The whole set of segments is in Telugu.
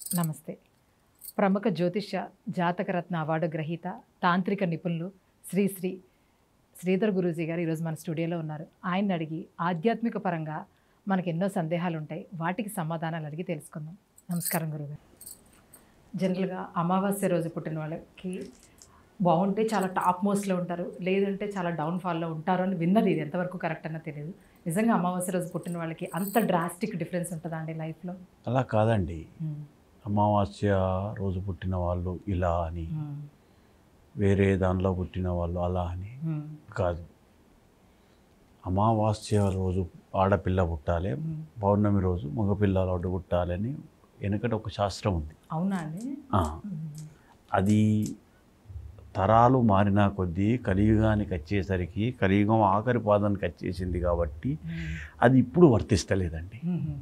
నమస్తే. ప్రముఖ జ్యోతిష్య జాతకరత్న అవార్డు గ్రహీత తాంత్రిక నిపుణులు శ్రీ శ్రీధర్ గురూజీ గారు ఈరోజు మన స్టూడియోలో ఉన్నారు. ఆయన్ని అడిగి ఆధ్యాత్మిక పరంగా మనకు ఎన్నో సందేహాలు ఉంటాయి, వాటికి సమాధానాలు అడిగి తెలుసుకుందాం. నమస్కారం గురుగారు. జనరల్గా అమావాస్య రోజు పుట్టిన వాళ్ళకి బాగుంటే చాలా టాప్ మోస్ట్లో ఉంటారు, లేదంటే చాలా డౌన్ఫాల్లో ఉంటారు అని విన్నది. ఇది ఎంతవరకు కరెక్ట్ అన్న తెలియదు. నిజంగా అమావాస్య రోజు పుట్టిన వాళ్ళకి అంత డ్రాస్టిక్ డిఫరెన్స్ ఉంటుందా అండి లైఫ్లో? అలా కాదండి. అమావాస్య రోజు పుట్టిన వాళ్ళు ఇలా అని, వేరే దానిలో పుట్టిన వాళ్ళు అలా అని కాదు. అమావాస్య రోజు ఆడపిల్ల పుట్టాలి, పౌర్ణమి రోజు మగపిల్లవాడు పుట్టాలని వెనకట ఒక శాస్త్రం ఉంది. అవునా అండి? అది తరాలు మారిన కొద్దీ కలియుగానికి వచ్చేసరికి, కలియుగం ఆఖరి పాదానికి వచ్చేసింది కాబట్టి అది ఇప్పుడు వర్తిస్తలేదండి.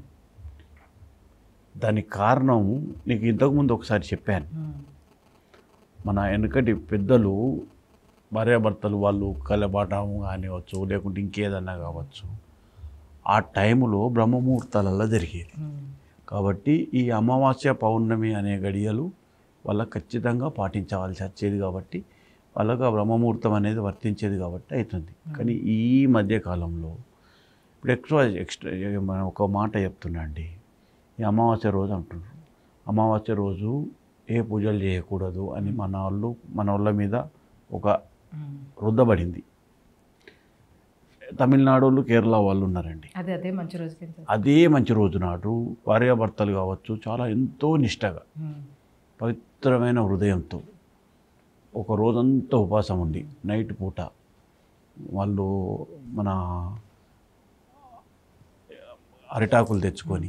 దానికి కారణం నీకు ఇంతకుముందు ఒకసారి చెప్పాను. మన వెనకటి పెద్దలు భార్యాభర్తలు వాళ్ళు కలబాటము కానివచ్చు, లేకుంటే ఇంకేదన్నా కావచ్చు, ఆ టైంలో బ్రహ్మముహూర్తాలలో జరిగేది. కాబట్టి ఈ అమావాస్య పౌర్ణమి అనే గడియలు వాళ్ళకి ఖచ్చితంగా పాటించవలసి వచ్చేది. కాబట్టి వాళ్ళకు ఆ బ్రహ్మముహూర్తం అనేది వర్తించేది కాబట్టి అవుతుంది. కానీ ఈ మధ్యకాలంలో ఇప్పుడు ఎక్స్ట్రా మనం ఒక మాట చెప్తున్నా అండి. ఈ అమావాస్య రోజు అంటున్నారు, అమావాస్య రోజు ఏ పూజలు చేయకూడదు అని మన వాళ్ళ మీద ఒక రుద్దబడింది. తమిళనాడు వాళ్ళు, కేరళ వాళ్ళు ఉన్నారండి. అదే మంచి రోజు నాడు భార్యాభర్తలు కావచ్చు చాలా ఎంతో నిష్టగా పవిత్రమైన హృదయంతో ఒక రోజంతా ఉపవాసం ఉండి నైట్ పూట వాళ్ళు మన అరిటాకులు తెచ్చుకొని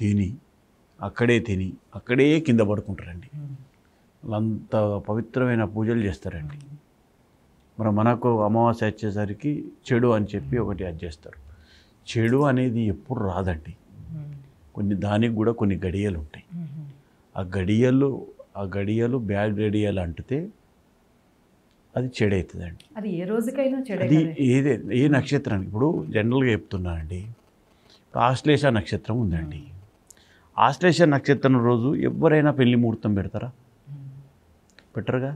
అక్కడే కింద పడుకుంటారండి. వాళ్ళంత పవిత్రమైన పూజలు చేస్తారండి. మనకు అమావాస్య వచ్చేసరికి చెడు అని చెప్పి ఒకటి అది చేస్తారు. చెడు అనేది ఎప్పుడు రాదండి. దానికి కూడా కొన్ని గడియలు ఉంటాయి. ఆ గడియలు బ్యాడ్ గడియలు అంటితే అది చెడవుతుందండి. అది ఏ రోజుకైనా అది ఏ నక్షత్రానికి. ఇప్పుడు జనరల్గా చెప్తున్నానండి, ఆశ్లేష నక్షత్రం ఉందండి. ఆశ్లేష నక్షత్రం రోజు ఎవరైనా పెళ్లి ముహూర్తం పెడతారా? పెట్టరుగా.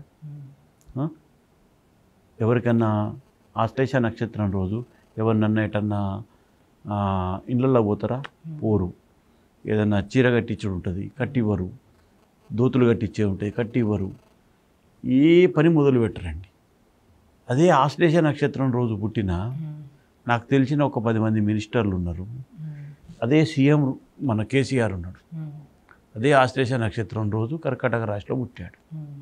ఎవరికన్నా ఆశ్లేష నక్షత్రం రోజు ఎవరినన్నా ఎటన్నా ఇళ్ళల్లో పోతారా? పోరు. ఏదన్నా చీర కట్టించుడు ఉంటుంది, కట్టివ్వరు. దోతులు కట్టించే ఉంటాయి, కట్టివ్వరు. ఏ పని మొదలు పెట్టరండి. అదే ఆశ్లేష నక్షత్రం రోజు పుట్టిన నాకు తెలిసిన ఒక 10 మంది మినిస్టర్లు ఉన్నారు. అదే సీఎం మన కేసీఆర్ ఉన్నాడు. అదే ఆశ్లేష నక్షత్రం రోజు కర్కాటక రాశిలో పుట్టాడు.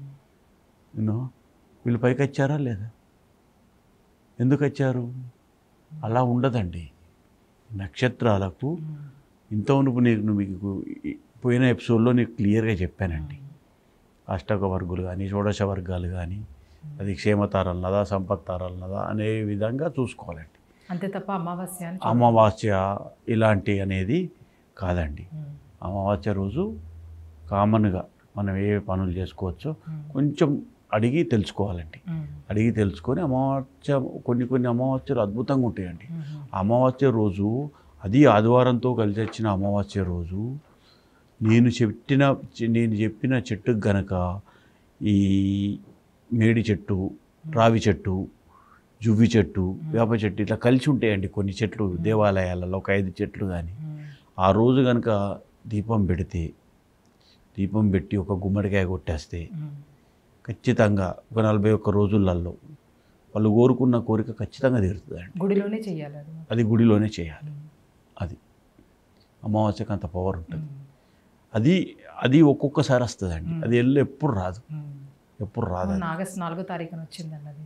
వీళ్ళు పైకి వచ్చారా లేదా? ఎందుకు వచ్చారు? అలా ఉండదండి. నక్షత్రాలకు ఇంతవరకు మీకు పోయిన ఎపిసోడ్లో నీకు క్లియర్గా చెప్పానండి. అష్టక వర్గులు కానీ, షోడశ వర్గాలు కానీ, అది క్షేమతారన్నదా సంపత్తారన్నదా అనే విధంగా చూసుకోవాలండి. అంతే తప్ప అమావాస్య ఇలాంటి అనేది కాదండి. అమావాస్య రోజు కామన్గా మనం ఏ పనులు చేసుకోవచ్చో కొంచెం అడిగి తెలుసుకోవాలండి. అడిగి తెలుసుకొని అమావాస్య కొన్ని అమావాస్యలు అద్భుతంగా ఉంటాయండి. అమావాస్య రోజు, అది ఆదివారంతో కలిసి వచ్చిన అమావాస్య రోజు నేను చెప్పిన చెట్టుకు గనక ఈ మేడి చెట్టు, రావి చెట్టు, జువ్వి చెట్టు, వేప చెట్టు ఇట్లా కలిసి ఉంటాయండి కొన్ని చెట్లు దేవాలయాలలో, ఒక 5 చెట్లు కానీ. ఆ రోజు కనుక దీపం పెట్టి ఒక గుమ్మడికాయ కొట్టేస్తే ఖచ్చితంగా ఒక 41 రోజులలో వాళ్ళు కోరుకున్న కోరిక ఖచ్చితంగా తీరుతుందండి. గుడిలోనే చేయాలి అది గుడిలోనే చేయాలి. అది అమావాస్యకు అంత పవర్ ఉంటుంది. అది ఒక్కొక్కసారి వస్తుందండి. అది ఎప్పుడు రాదు. ఆగస్టు 4వ తారీఖున వచ్చిందండి.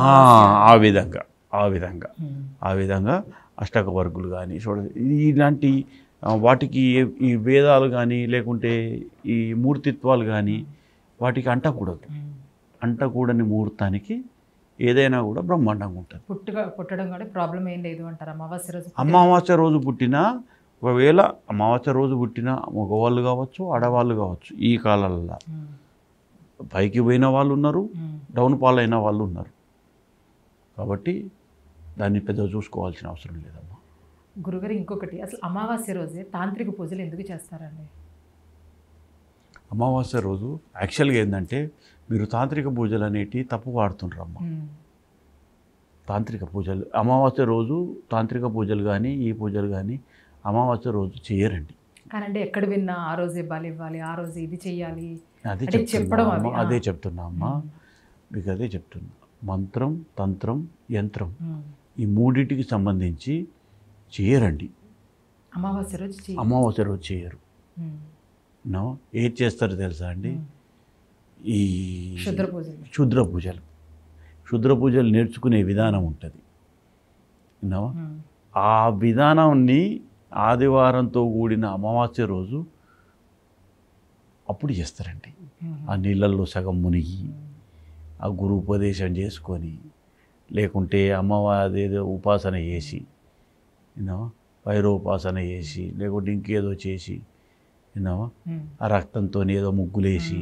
ఆ విధంగా అష్టక వర్గులు కానీ ఇలాంటి వాటికి ఈ వేదాలు కానీ లేకుంటే ఈ మూర్తిత్వాలు కానీ వాటికి అంటకూడని ముహూర్తానికి ఏదైనా కూడా బ్రహ్మాండంగా ఉంటుంది. పుట్టడం కూడా ప్రాబ్లం ఏం లేదు అంటారు. అమావాస్య రోజు పుట్టినా, ఒకవేళ అమావాస్య రోజు పుట్టిన మగవాళ్ళు కావచ్చు, ఆడవాళ్ళు కావచ్చు, ఈ కాలాలలో పైకి పోయిన వాళ్ళు ఉన్నారు, డౌన్ ఫాల్ అయిన వాళ్ళు ఉన్నారు. కాబట్టి దాన్ని పెద్దగా చూసుకోవాల్సిన అవసరం లేదమ్మా. గురుగారు, ఇంకొకటి, అసలు అమావాస్య రోజే తాంత్రిక పూజలు ఎందుకు చేస్తారండి? అమావాస్య రోజు యాక్చువల్గా ఏంటంటే మీరు తాంత్రిక పూజలు అనేటివి తప్పు వాడుతుండ్రమ్మ. తాంత్రిక పూజలు అమావాస్య రోజు తాంత్రిక పూజలు కానీ ఈ పూజలు కానీ అమావాస్య రోజు చేయరండి. కానీ అంటే ఎక్కడ విన్నా ఆ రోజు ఇవ్వాలి, ఆ రోజు ఇది చెయ్యాలి, అదే అంటే చెప్పడం చెప్తున్నా అవి. అదే చెప్తున్నా అమ్మ, మీకు అదే చెప్తున్నా. మంత్రం, తంత్రం, యంత్రం ఈ మూడింటికి సంబంధించి చేయరండి. అమావాస్య రోజు అమావాస్య రోజు చేయరు. నో ఏది చేస్తారో తెలుసా అండి? ఈ క్షుద్ర పూజలు నేర్చుకునే విధానం ఉంటుంది. నో ఆ విధానాన్ని ఆదివారంతో కూడిన అమావాస్య రోజు అప్పుడు చేస్తారండి. ఆ నీళ్ళల్లో సగం మునిగి ఆ గురు ఉపదేశం చేసుకొని, లేకుంటే అమ్మవారి ఏదో ఉపాసన చేసి, వైరోపాసన చేసి, లేకుంటే ఇంకేదో చేసి, ఆ రక్తంతో ఏదో ముగ్గులేసి,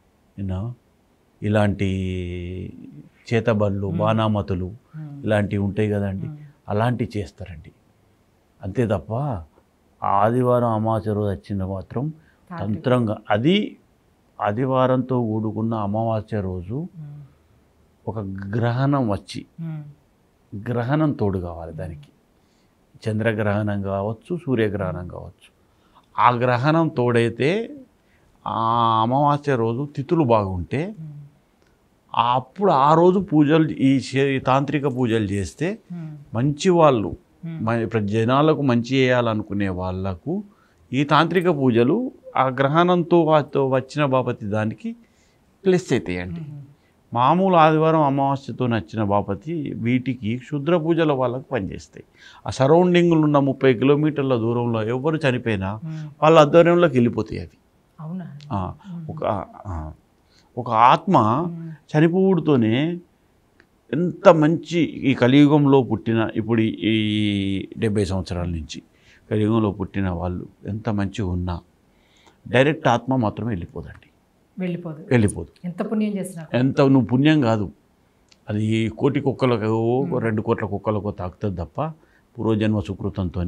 ఇలాంటి చేతబళ్ళు, బాణామతులు ఇలాంటివి ఉంటాయి కదండి, అలాంటివి చేస్తారండి. అంతే తప్ప ఆదివారం అమావాస్య రోజు వచ్చిన మాత్రం తంత్రంగా, అది ఆదివారంతో కూడుకున్న అమావాస్య రోజు ఒక గ్రహణం వచ్చి, గ్రహణం తోడు కావాలి దానికి. చంద్రగ్రహణం కావచ్చు, సూర్యగ్రహణం కావచ్చు. ఆ గ్రహణం తోడైతే ఆ అమావాస్య రోజు తిథులు బాగుంటే అప్పుడు ఆ రోజు పూజలు, ఈ తాంత్రిక పూజలు చేస్తే మంచి వాళ్ళు, జనాలకు మంచి చేయాలనుకునే వాళ్ళకు ఈ తాంత్రిక పూజలు ఆ గ్రహణంతో వచ్చిన బాపతి దానికి ప్లస్ అవుతాయండి. మామూలు ఆదివారం అమావాస్యతో నచ్చిన బాపతి వీటికి క్షుద్ర పూజల వాళ్ళకు పనిచేస్తాయి. ఆ సరౌండింగ్లు ఉన్న 30 కిలోమీటర్ల దూరంలో ఎవరు చనిపోయినా వాళ్ళ ఆధ్వర్యంలోకి వెళ్ళిపోతాయి అవి. ఒక ఆత్మ చనిపోవుడుతోనే ఎంత మంచి, ఈ కలియుగంలో పుట్టిన, ఇప్పుడు ఈ 70 సంవత్సరాల నుంచి కలియుగంలో పుట్టిన వాళ్ళు ఎంత మంచిగా ఉన్నా డైరెక్ట్ ఆత్మ మాత్రమే వెళ్ళిపోదండి. వెళ్ళిపోదు. ఎంత పుణ్యం చేసినా, ఎంత నువ్వు పుణ్యం కాదు, అది 1 కోటి కుక్కలకు 2 కోట్ల కుక్కలకు తాకుతుంది తప్ప పూర్వజన్మ సుకృతంతో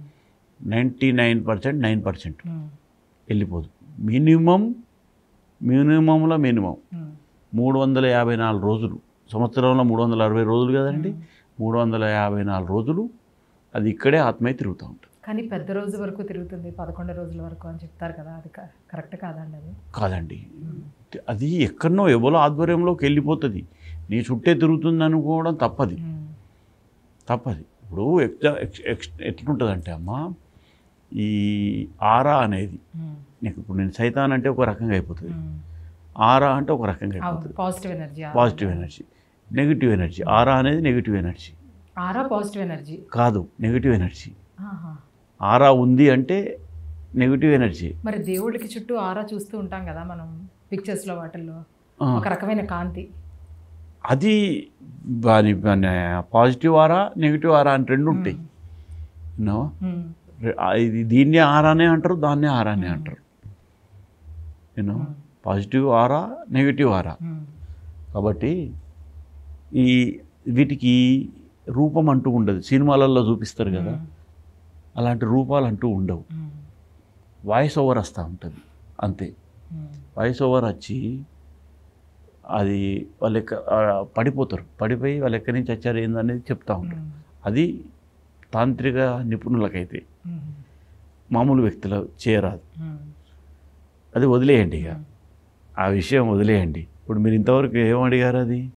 99% వెళ్ళిపోదు. మినిమంలో మినిమం 354 రోజులు, సంవత్సరంలో 360 రోజులు కదండి, 354 రోజులు అది ఇక్కడే ఆత్మీయ తిరుగుతూ ఉంటుంది. కానీ పెద్ద రోజు వరకు తిరుగుతుంది, 11 రోజుల వరకు అని చెప్తారు కదా, అది కరెక్ట్ కాదండి? అది కాదండి, అది ఎక్కడనో ఎవరో ఆధ్వర్యంలోకి వెళ్ళిపోతుంది. నీ చుట్టే తిరుగుతుంది అనుకోవడం తప్పది. ఇప్పుడు ఎట్లుంటుందంటే అమ్మ, ఈ ఆరా అనేది నీకు, ఇప్పుడు నేను సైతాన్ అంటే ఒక రకంగా అయిపోతుంది, ఆరా అంటే ఒక రకంగా అయిపోతుంది. Positive energy, negative energy. Aura అనేది negative energy. Aura positive energy కాదు, నెగిటివ్ ఎనర్జీ. ఆరా ఉంది అంటే నెగిటివ్ ఎనర్జీ. మరి దేవుడికి చుట్టూ ఆరా చూస్తూ ఉంటాం కదా మనం పిక్చర్స్లో, వాటిల్లో ఒక రకమైన కాంతి. అది పాజిటివ్ ఆరా, నెగిటివ్ ఆరా అని 2 ఉంటాయి. ఇది దీన్నే ఆరానే అంటారు, దాన్నే ఆరానే అంటారు. Positive aura, negative aura. కాబట్టి వీటికి రూపం అంటూ ఉండదు. సినిమాలలో చూపిస్తారు కదా, అలాంటి రూపాలు అంటూ ఉండవు. వాయిస్ ఓవర్ వస్తూ ఉంటుంది అంతే. వాయిస్ ఓవర్ వచ్చి అది వాళ్ళు పడిపోతారు, పడిపోయి వాళ్ళు ఎక్కడి నుంచి వచ్చారు ఏందనేది చెప్తూ ఉంటారు. అది తాంత్రిక నిపుణులకైతే, మామూలు వ్యక్తులు చేయరాదు. అది వదిలేయండి, ఇక ఆ విషయం వదిలేయండి. ఇప్పుడు మీరు ఇంతవరకు ఏమడిగారు? అది